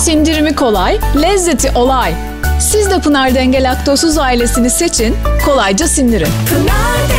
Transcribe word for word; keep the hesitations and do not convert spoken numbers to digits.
Sindirimi kolay, lezzeti olay. Siz de Pınar Denge Laktozsuz ailesini seçin, kolayca sindirin. Pınar Denge.